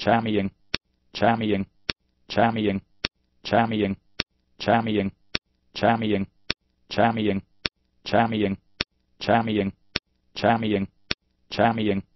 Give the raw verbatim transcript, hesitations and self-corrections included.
chammying, chammying, chammying, chammying, chammying, chammying, chammying, chammying, chammying, chammying, chammying,